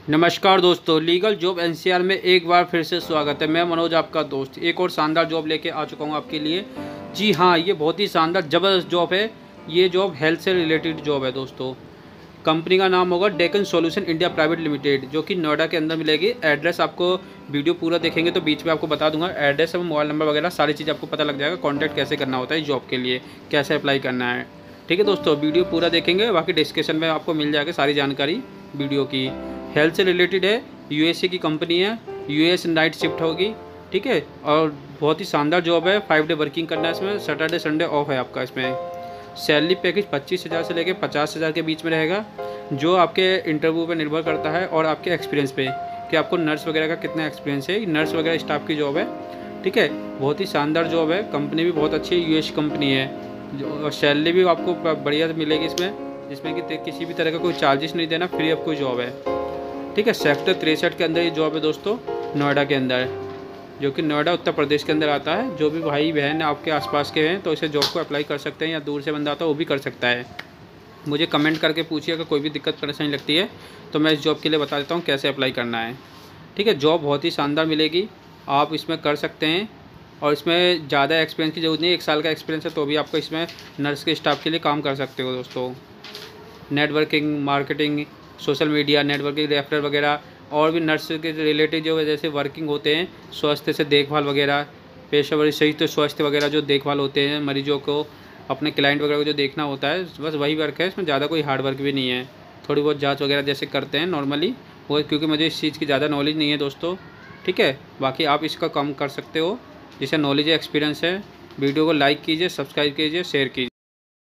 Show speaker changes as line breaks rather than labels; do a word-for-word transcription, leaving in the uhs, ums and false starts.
नमस्कार दोस्तों, legal job NCR में एक बार फिर से स्वागत है। मैं मनोज आपका दोस्त एक और शानदार जॉब लेके आ चुका हूँ आपके लिए। जी हाँ, ये बहुत ही शानदार ज़बरदस्त जॉब है। ये जॉब हेल्थ से रिलेटेड जॉब है दोस्तों। कंपनी का नाम होगा Deccan solution India private limited, जो कि नोएडा के अंदर मिलेगी। एड्रेस आपको वीडियो पूरा देखेंगे तो बीच में आपको बता दूंगा एड्रेस और मोबाइल नंबर वगैरह सारी चीज़ आपको पता लग जाएगा। कॉन्टैक्ट कैसे करना होता है जॉब के लिए, कैसे अप्लाई करना है। ठीक है दोस्तों, वीडियो पूरा देखेंगे, बाकी डिस्क्रिप्शन में आपको मिल जाएगा सारी जानकारी वीडियो की। हेल्थ से रिलेटेड है, यूएसए की कंपनी है, यूएस नाइट शिफ्ट होगी। ठीक है, और बहुत ही शानदार जॉब है। फाइव डे वर्किंग करना है इसमें, सैटरडे संडे ऑफ है आपका। इसमें सैलरी पैकेज पच्चीस हज़ार से लेकर पचास हज़ार के बीच में रहेगा, जो आपके इंटरव्यू पे निर्भर करता है और आपके एक्सपीरियंस पे कि आपको नर्स वगैरह का कितना एक्सपीरियंस है। नर्स वगैरह स्टाफ की जॉब है। ठीक है, बहुत ही शानदार जॉब है। कंपनी भी बहुत अच्छी यूएस कंपनी है, जो सैलरी भी आपको बढ़िया मिलेगी इसमें, जिसमें कि किसी भी तरह का कोई चार्जेस नहीं देना, फ्री ऑफ कोई जॉब है। ठीक है, सेक्टर तिरसठ के अंदर ये जॉब है दोस्तों, नोएडा के अंदर, जो कि नोएडा उत्तर प्रदेश के अंदर आता है। जो भी भाई बहन आपके आसपास के हैं तो इसे जॉब को अप्लाई कर सकते हैं, या दूर से बंदा आता है वो भी कर सकता है। मुझे कमेंट करके पूछिए अगर कोई भी दिक्कत परेशानी लगती है तो मैं इस जॉब के लिए बता देता हूँ कैसे अप्लाई करना है। ठीक है, जॉब बहुत ही शानदार मिलेगी, आप इसमें कर सकते हैं। और इसमें ज़्यादा एक्सपीरियंस की ज़रूरत नहीं है, एक साल का एक्सपीरियंस है तो भी आपको इसमें नर्स के स्टाफ के लिए काम कर सकते हो दोस्तों। Networking, marketing, social media, networking, referral वगैरह, और भी नर्स के रिलेटेड जो जैसे वर्किंग होते हैं, स्वास्थ्य से देखभाल वगैरह, पेशेवर सही तो स्वास्थ्य वगैरह जो देखभाल होते हैं, मरीजों को, अपने क्लाइंट वगैरह को जो देखना होता है, बस वही वर्क है। इसमें ज़्यादा कोई हार्ड वर्क भी नहीं है। थोड़ी बहुत जांच वगैरह जैसे करते हैं नॉर्मली वो, क्योंकि मुझे इस चीज़ की ज़्यादा नॉलेज नहीं है दोस्तों। ठीक है, बाकी आप इसका काम कर सकते हो जिसे नॉलेज एक्सपीरियंस है। वीडियो को लाइक कीजिए, सब्सक्राइब कीजिए, शेयर कीजिए।